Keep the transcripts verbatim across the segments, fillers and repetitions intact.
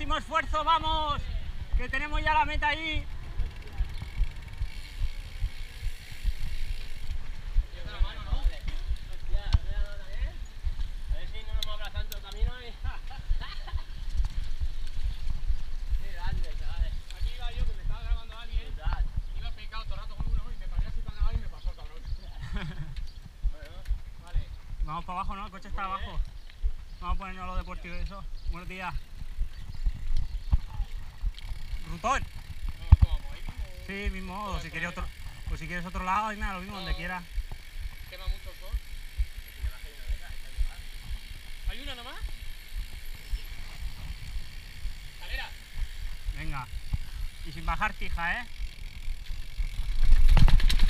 último esfuerzo, vamos, que tenemos ya la meta ahí. Vamos para abajo, ¿no? El coche está abajo. Vamos a ponernos lo deportivo y eso. Buenos días. Rutón. Sí, mismo. O si quieres otro, o si quieres otro lado, y nada, lo mismo, donde quieras. Quema mucho el sol. ¿Hay una nomás? Calera. Venga. Y sin bajar fija, ¿eh?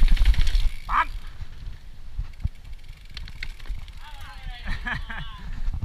¡Pam!